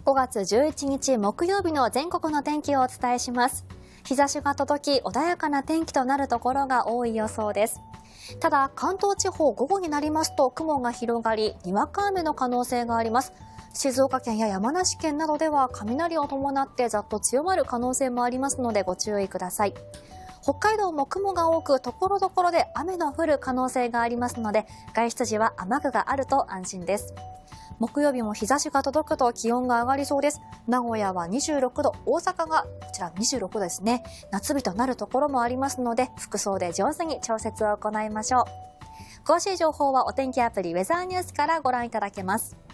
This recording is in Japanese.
5月11日木曜日の全国の天気をお伝えします。日差しが届き穏やかな天気となるところが多い予想です。ただ関東地方、午後になりますと雲が広がり、にわか雨の可能性があります。静岡県や山梨県などでは雷を伴ってざっと強まる可能性もありますのでご注意ください。北海道も雲が多く、所々で雨の降る可能性がありますので、外出時は雨具があると安心です。木曜日も日差しが届くと気温が上がりそうです。名古屋は26度、大阪がこちら26度ですね。夏日となるところもありますので、服装で上手に調節を行いましょう。詳しい情報はお天気アプリウェザーニュースからご覧いただけます。